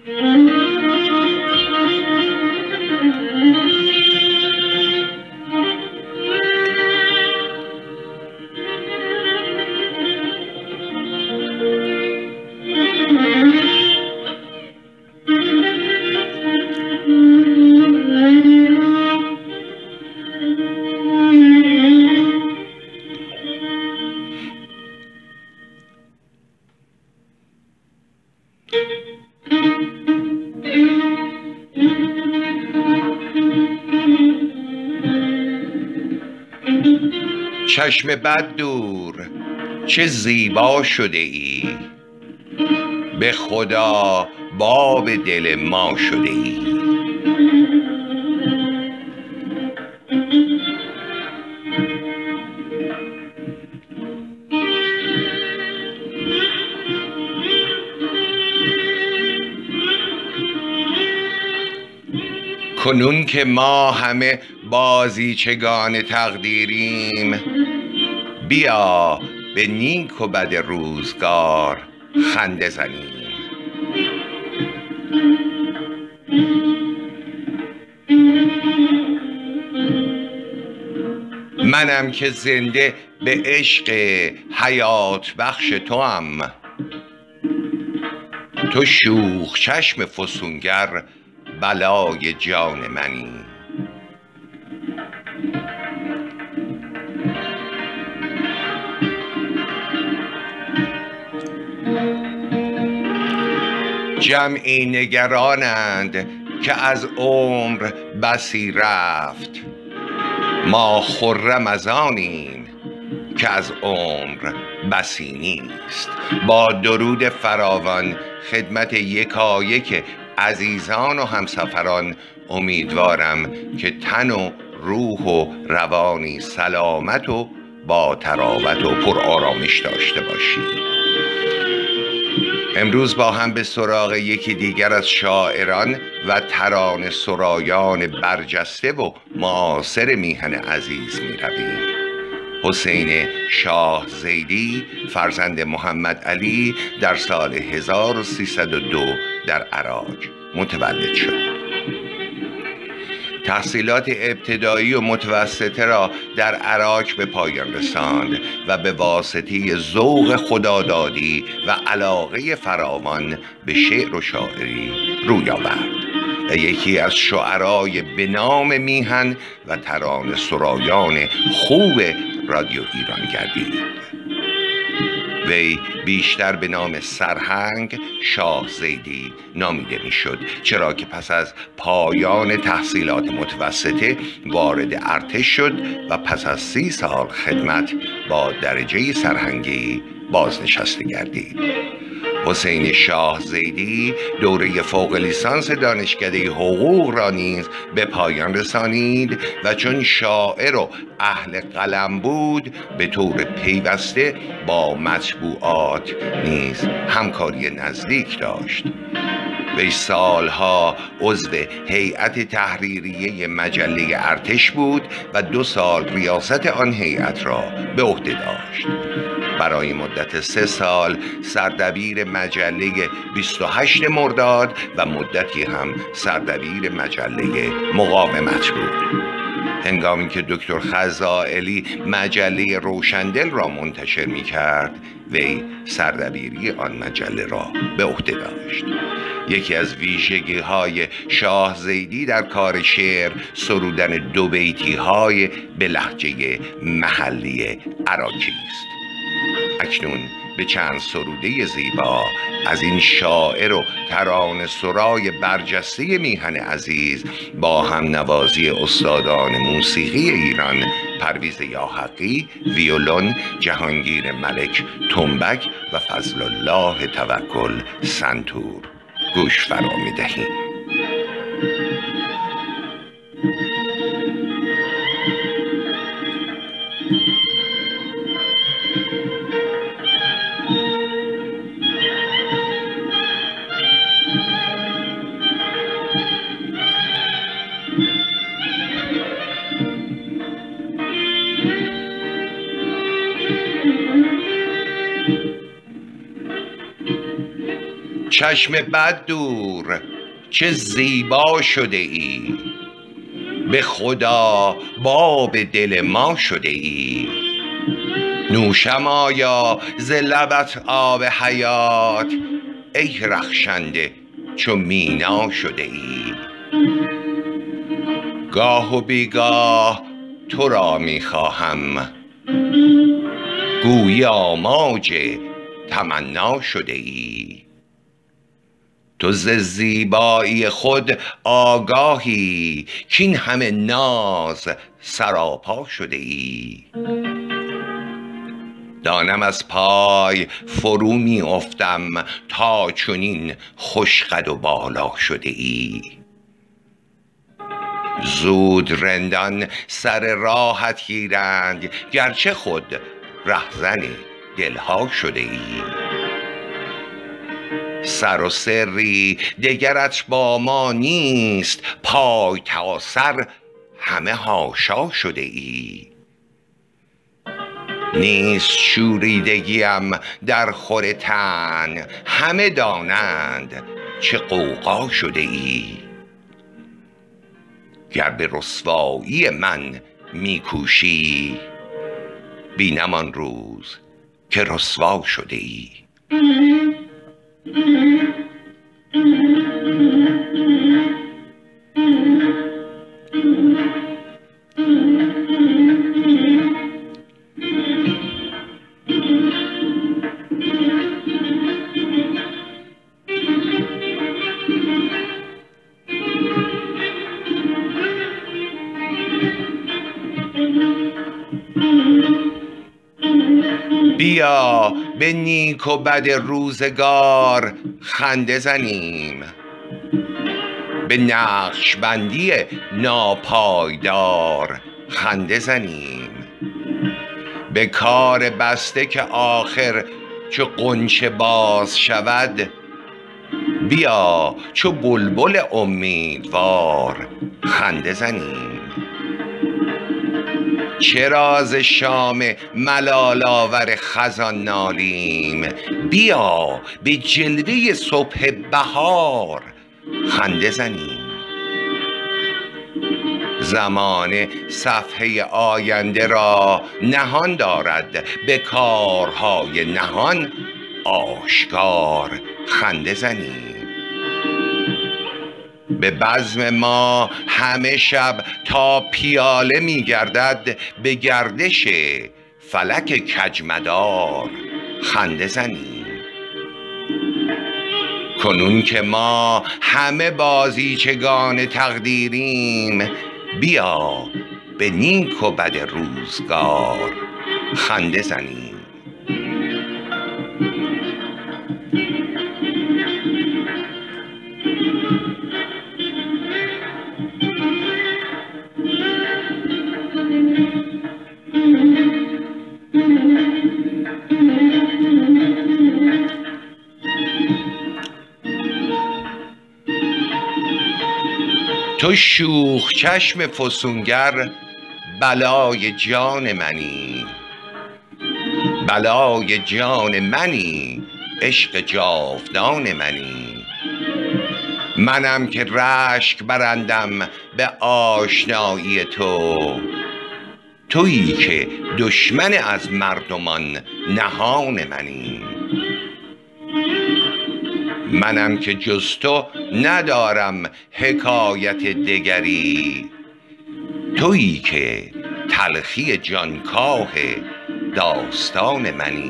چشم بد دور، چه زیبا شده ای، به خدا باب دل ما شده ای. کنون که ما همه بازیچگان تقدیریم، بیا به نیک و بد روزگار خنده زنیم. منم که زنده به عشق حیات بخش توام، تو شوخ چشم فسونگر بلای جان منی. جمعی نگرانند که از عمر بسی رفت، ما خرم از آنیم که از عمر بسی نیست. با درود فراوان خدمت یکایک عزیزان و همسفران، امیدوارم که تن و روح و روانی سلامت و با تراوت و پر آرامش داشته باشید. امروز با هم به سراغ یکی دیگر از شاعران و ترانه سرایان برجسته و معاصر میهن عزیز می رویم. حسین شاه زیدی فرزند محمد علی در سال 1302 در عراق متولد شد. تحصیلات ابتدایی و متوسطه را در عراق به پایان رساند و به واسطه ذوق خدادادی و علاقه فراوان به شعر و شاعری روی آورد و یکی از شعرای به نام میهن و ترانه سرایان خوب رادیو ایران گردید. وی بیشتر به نام سرهنگ شاه زیدی نامیده میشد، چرا که پس از پایان تحصیلات متوسطه وارد ارتش شد و پس از 30 سال خدمت با درجه سرهنگی بازنشسته گردید. حسین شاه زیدی دوره فوق لیسانس دانشکده حقوق را نیز به پایان رسانید و چون شاعر و اهل قلم بود به طور پیوسته با مطبوعات نیز همکاری نزدیک داشت. وی سالها عضو هیئت تحریریه مجله ارتش بود و 2 سال ریاست آن هیئت را به عهده داشت. برای مدت 3 سال سردبیر مجله 28 مرداد و مدتی هم سردبیر مجله مقاومت بود. هنگامی که دکتر خزائلی مجله روشندل را منتشر می کرد، وی سردبیری آن مجله را به عهده داشت. یکی از ویژگی های شاه زیدی در کار شعر سرودن 2 بیتی های به لهجه محلی عراقی است. اکنون به چند سروده زیبا از این شاعر و ترانه سرای برجسته میهن عزیز با هم نوازی استادان موسیقی ایران پرویز یاحقی ویولون، جهانگیر ملک تنبک و فضل الله توکل سنتور گوش فرا می‌دهیم. چشم بد دور چه زیبا شده ای، به خدا باب دل ما شده ای. نوشم آیا ز لبت آب حیات، ای رخشنده چو مینا شده ای. گاه و بیگاه تو را میخواهم، گویی آماج تمنا شده ای. تو ز زیبایی خود آگاهی، کین همه ناز سراپا شده ای. دانم از پای فرو می افتم، تا چنین خوش قد و بالا شده ای. زود رندان سر راحت گیرند، گرچه خود رهزن دلها شده ای. سر و سری دگرت با ما نیست، پای تا سر همه حاشا شده ای. نیست شوریدگیم در خور تن، همه دانند چه غوغا شده ای. گر به رسوایی من میکوشی، بینم آن روز که رسوا شده ای. بیا به نیک و بد روزگار خنده زنیم، به نقشبندی ناپایدار خنده زنیم. به کار بسته که آخر چو غنچه باز شود، بیا چو بلبل امیدوار خنده زنیم. چرا ز شام ملال آور خزان نالیم، بیا به جلوه صبح بهار خنده زنیم. زمانه صفحه آینده را نهان دارد، به کارهای نهان آشکار خنده زنیم. به بزم ما همه شب تا پیاله می گردد، به گردش فلک کجمدار خنده زنیم. کنون که ما همه بازیچگان تقدیریم، بیا به نیک و بد روزگار خنده زنیم. تو شوخ چشم فسونگر بلای جان منی، بلای جان منی، عشق جاودان منی. منم که رشک برندم به آشنایی تو، تویی که دشمن از مردمان نهان منی. منم که جز تو ندارم حکایت دگری، تویی که تلخی جانکاه داستان منی.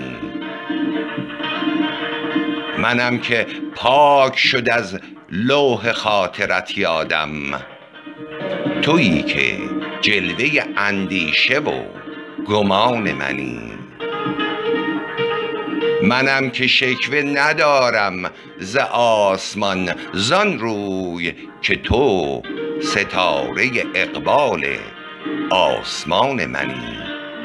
منم که پاک شد از لوح خاطرت یادم، تویی که جلوه اندیشه و گمان منی. منم که شکوه ندارم ز آسمان، زان روی که تو ستاره اقبال آسمان منی.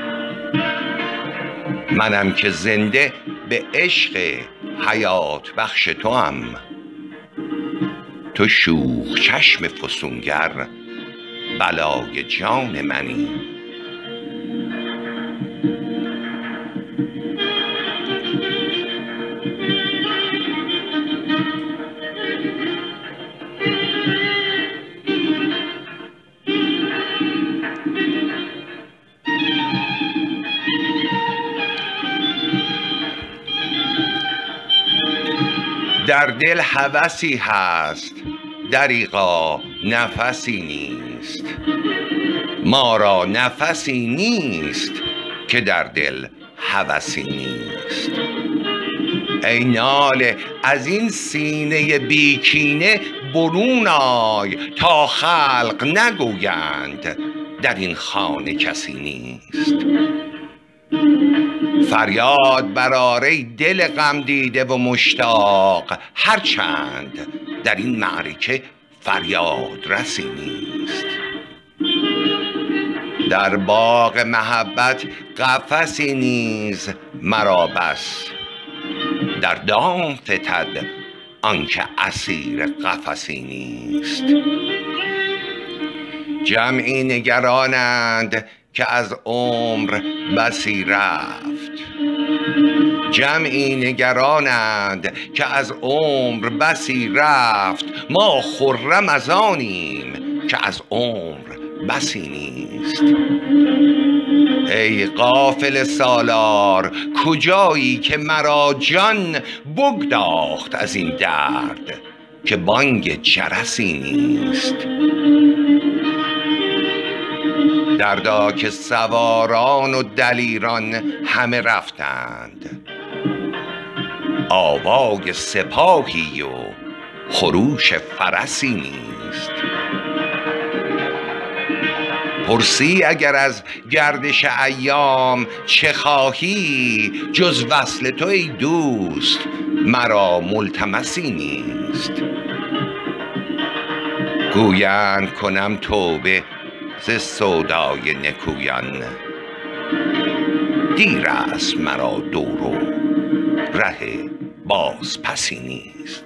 منم که زنده به عشق حیات بخش توام، تو شوخ چشم فسونگر بلای جان منی. در دل هوسی هست دریغا نفسی نیست. ما را نفسی نیست که در دل هوسی نیست. ای ناله از این سینه بیکینه برون آی تا خلق نگویند در این خانه کسی نیست. فریاد برآر ای دل غم دیده و مشتاق، هرچند در این معرکه فریاد رسی نیست. در باغ محبت قفسی نیز مرا بس، در دام فتد آنکه اسیر قفسی نیست. جمعی نگرانند که از عمر بسی رفت، جمعی نگرانند که از عمر بسی رفت. ما خرم از آنیم که از عمر بسی نیست. ای غافل سالار کجایی که مرا جان بگداخت از این درد که بانگ جرسی نیست. دردا که سواران و دلیران همه رفتند، آوای سپاهی و خروش فرسی نیست. پرسی اگر از گردش ایام چه خواهی، جز وصل تو ای دوست مرا ملتمسی نیست. گویند کنم توبه ز سودای نکویان، دیر است مرا دور و ره باز پسی نیست.